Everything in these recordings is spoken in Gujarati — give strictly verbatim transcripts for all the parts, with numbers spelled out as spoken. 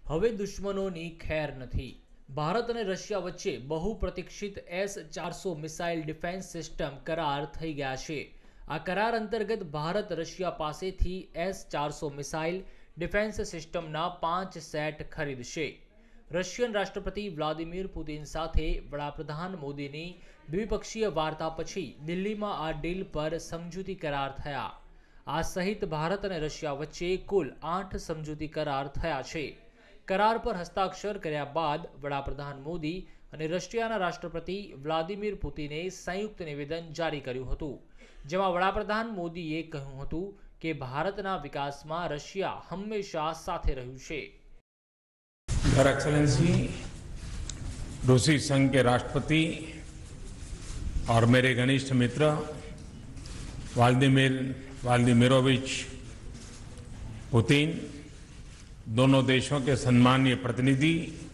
હવે દુશ્મનોની ખેર નથી। ભારત અને રશિયા વચ્ચે બહુ પ્રતીક્ષિત એસ ચારસો મિસાઇલ ડિફેન્સ સિસ્ટમ કરાર થઈ ગયા છે। આ કરાર અંતર્ગત ભારત રશિયા પાસેથી એસ ચારસો મિસાઇલ ડિફેન્સ સિસ્ટમના પાંચ સેટ ખરીદશે। રશિયન રાષ્ટ્રપતિ વ્લાદિમીર પુતિન સાથે વડાપ્રધાન મોદીની દ્વિપક્ષીય વાર્તા પછી દિલ્હીમાં આ ડીલ પર સમજૂતી કરાર થયા। આ સહિત ભારત અને રશિયા વચ્ચે કુલ આઠ સમજૂતી કરાર થયા છે। કરાર પર હસ્તાક્ષર કર્યા બાદ વડાપ્રધાન મોદી અને રશિયાના રાષ્ટ્રપતિ વ્લાદિમીર પુતિને સંયુક્ત નિવેદન જારી કર્યું હતું, જેમાં વડાપ્રધાન મોદીએ કહ્યું હતું કે ભારતના વિકાસમાં રશિયા હંમેશા સાથે રહ્યું છે। Your Excellency, रूसी संघ के राष्ट्रपति और मेरे घनिष्ठ मित्र व्लादिमीर व्लादिमीरोविच पुतिन, दोनों देशों के सम्मानीय प्रतिनिधि,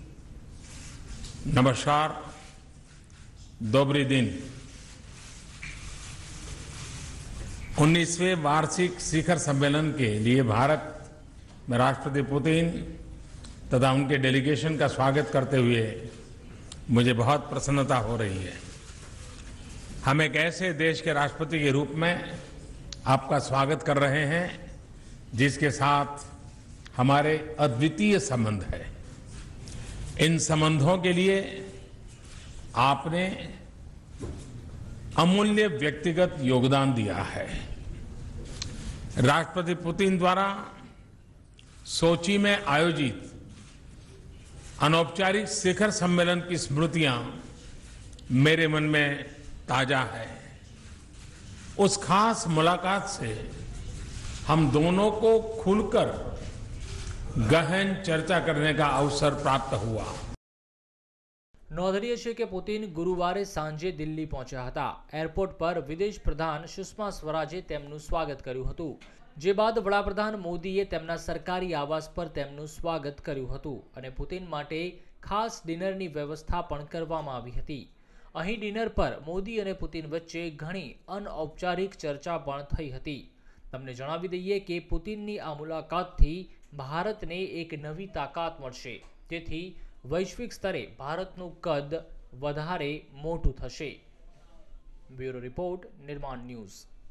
नमस्कार, दोबरी दिन। उन्नीसवें वार्षिक शिखर सम्मेलन के लिए भारत में राष्ट्रपति पुतिन तथा उनके डेलीगेशन का स्वागत करते हुए मुझे बहुत प्रसन्नता हो रही है। हम एक ऐसे देश के राष्ट्रपति के रूप में आपका स्वागत कर रहे हैं जिसके साथ हमारे अद्वितीय संबंध है। इन संबंधों के लिए आपने अमूल्य व्यक्तिगत योगदान दिया है। राष्ट्रपति पुतिन द्वारा सोची में आयोजित अनौपचारिक शिखर सम्मेलन की स्मृतियां मेरे मन में ताजा है। उस खास मुलाकात से हम दोनों को खुलकर गहन चर्चा करने का अवसर प्राप्त हुआ। नोंधनीय है कि पुतिन गुरुवारे सांजे दिल्ही पहुंच्या हता। एरपोर्ट पर विदेश प्रधान सुषमा स्वराजे तेमનું स्वागत કર્યું હતું, જે બાદ વડાપ્રધાન મોદીએ તેમના સરકારી આવાસ પર તેમનું સ્વાગત કર્યું હતું અને પુતિન માટે ખાસ ડિનરની વ્યવસ્થા પણ કરવામાં આવી હતી। અહીં ડિનર પર મોદી અને પુતિન વચ્ચે ઘણી અનૌપચારિક ચર્ચા પણ થઈ હતી। તમને જણાવી દઈએ કે પુતિનની આ મુલાકાતથી ભારતને એક નવી તાકાત મળશે, જેથી વૈશ્વિક સ્તરે ભારતનું કદ વધારે મોટું થશે। Bureau report, Nirman news.